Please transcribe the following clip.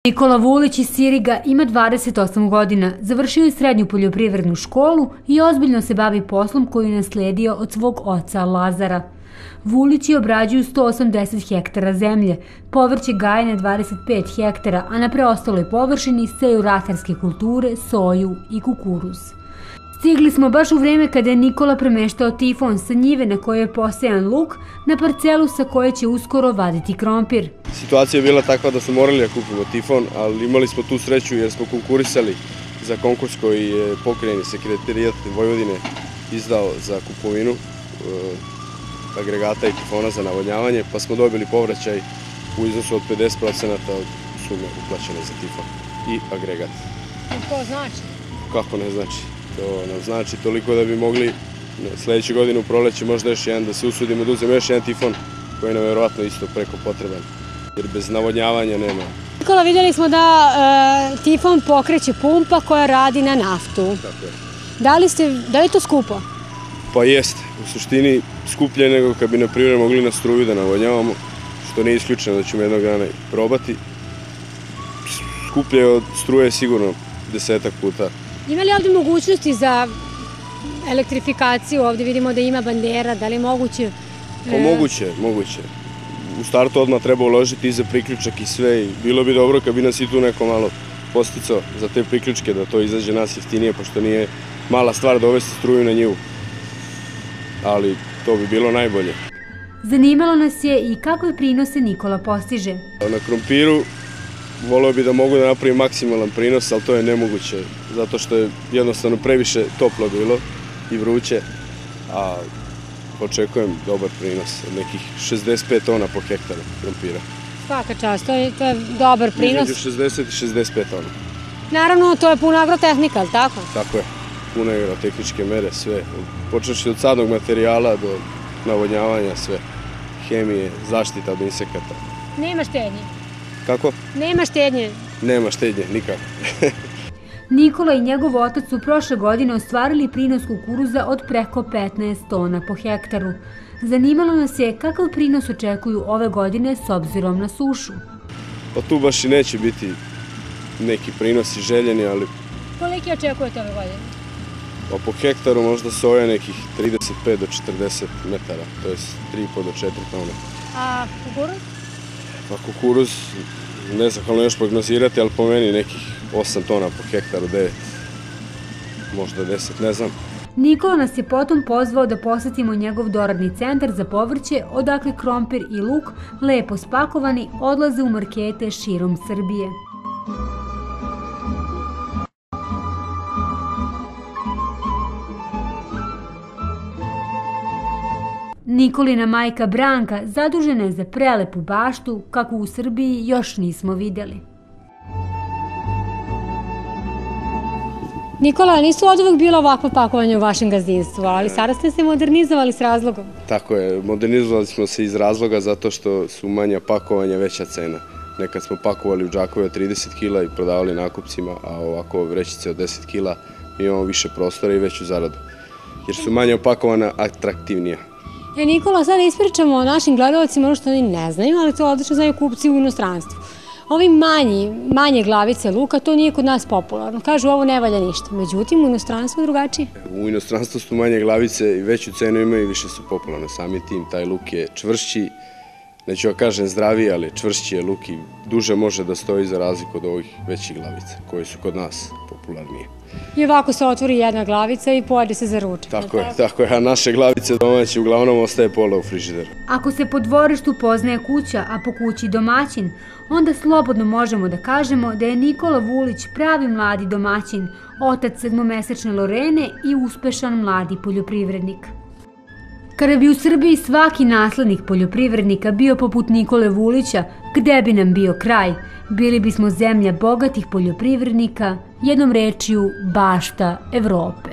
Nikola Vulić iz Siriga ima 28 godina, završio je srednju poljoprivrednu školu i ozbiljno se bavi poslom koju je nasledio od svog oca Lazara. Vulići obrađuju 180 hektara zemlje, povrće gaje na 25 hektara, a na preostaloj površini seju ratarske kulture, soju i kukuruz. Stigli smo baš u vreme kada je Nikola premeštao tifon sa njive na kojoj je posejan luk na parcelu sa koje će uskoro vaditi krompir. Situacija je bila takva da smo morali da kupimo tifon, ali imali smo tu sreću jer smo konkurisali za konkurs koji je pokrajni sekretarijat Vojvodine izdao za kupovinu agregata i tifona za navodnjavanje, pa smo dobili povraćaj u iznosu od 50% od sume uplaćene za tifon i agregat. To znači? Kako ne znači? To nam znači toliko da bi mogli sledeće godine u proleće možda još jedan da se usudimo da uzmemo još jedan tifon koji nam je verovatno isto preko potreban, jer bez navodnjavanja nema. Nikola, vidjeli smo da tifon pokreće pumpa koja radi na naftu. Tako je. Da li je to skupo? Pa jeste. U suštini skuplje nego kad bi na primjer mogli na struju da navodnjavamo, što nije isključeno da ćemo jednog dana probati. Skuplje od struje sigurno 10-ak puta. Ima li ovdje mogućnosti za elektrifikaciju? Ovdje vidimo da ima bandera, da li je moguće? Pa moguće. U startu odmah treba uložiti i za priključak i sve i bilo bi dobro kad bi nas i tu neko malo posticao za te priključke, da to izađe nas jeftinije, pošto nije mala stvar dovesti struju na njivu. Ali to bi bilo najbolje. Zanimalo nas je i kakve prinose Nikola postiže. Na krompiru voleo bi da mogu da napravim maksimalan prinos, ali to je nemoguće, zato što je jednostavno previše toplo bilo i vruće, a očekujem dobar prinos, nekih 65 tona po hektaru krompira. Svaka čast, to je dobar prinos. Između 60 i 65 tona. Naravno, to je puna agrotehnika, ali tako? Tako je, pune agrotehničke mere, sve. Počeši od sadnog materijala do navodnjavanja, sve. Hemije, zaštita od insekata. Nema štednje. Kako? Nema štednje. Nema štednje, nikako. Nikola i njegov otac su prošle godine ostvarili prinos kukuruza od preko 15 tona po hektaru. Zanimalo nas je kakav prinos očekuju ove godine s obzirom na sušu. Pa tu baš i neće biti neki prinosi željeni, ali... Koliki očekujete ove godine? Pa po hektaru možda soja nekih 35 do 40 metara, to je 3,5 do 4 tona. A kukuruz? Pa kukuruz, nezahvalno još prognozirati, ali po meni nekih 8 tona po hektaru, 9, možda 10, ne znam. Nikola nas je potom pozvao da posetimo njegov doradni centar za povrće, odakle krompir i luk, lepo spakovani, odlaze u markete širom Srbije. Nikolina majka Branka zadužena je za prelepu baštu, kakvu u Srbiji još nismo vidjeli. Nikola, nisu oduvek bilo ovakvo pakovanje u vašem gazdinstvu, ali sada ste se modernizovali s razlogom. Tako je, modernizovali smo se iz razloga zato što su manja pakovanja veća cena. Nekad smo pakovali u džakove od 30 kila i prodavali nakupcima, a ovako vrećice od 10 kila imamo više prostora i veću zaradu. Jer su manje opakovana atraktivnija. Nikola, sada ispričamo našim gledalcima ono što oni ne znaju, ali to odlično znaju kupci u inostranstvu. Ovi manje glavice luka, to nije kod nas popularno. Kažu, ovo ne valja ništa. Međutim, u inostranstvu je drugačije. U inostranstvu su manje glavice i veću cenu imaju i više su popularne. Sami tim, taj luk je čvršći, neću ja kažem zdraviji, ali čvršći je luk i duže može da stoji za razliku od ovih većih glavica, koje su kod nas popularnije. I ovako se otvori jedna glavica i pojede se za ručak. Tako je, a naše glavice domaće uglavnom ostaje pola u frižideru. Ako se po dvorištu poznaje kuća, a po kući domaćin, onda slobodno možemo da kažemo da je Nikola Vulić pravi mladi domaćin, otac 7-mesečne Lorene i uspešan mladi poljoprivrednik. Kada bi u Srbiji svaki naslednik poljoprivrednika bio poput Nikole Vulića, gde bi nam bio kraj? Bili bismo zemlja bogatih poljoprivrednika, jednom rečju bašta Evrope.